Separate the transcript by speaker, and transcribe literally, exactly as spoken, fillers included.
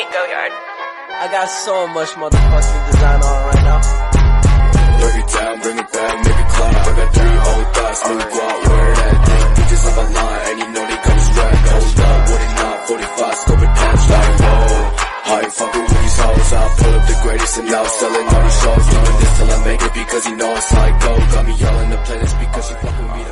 Speaker 1: go yard.
Speaker 2: I got so much motherfucking design on right now.
Speaker 3: Break it down, bring it back, make it clap. I got three old thoughts, make it go out, wear that thing. Bitches up a line, and you know they come strapped. Hold up, what it not, forty-five, scope it down, like, whoa. I ain't fucking with these hoes, I'll pull up the greatest and now selling all these shows. Doing this till I make it because you know it's like gold. Got me yelling the playlist because you fucking with me.